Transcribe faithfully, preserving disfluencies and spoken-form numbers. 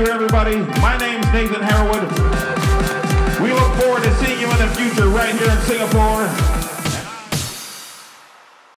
you, everybody. My name's Nathan Harwood. We look forward to seeing you in the future right here in Singapore.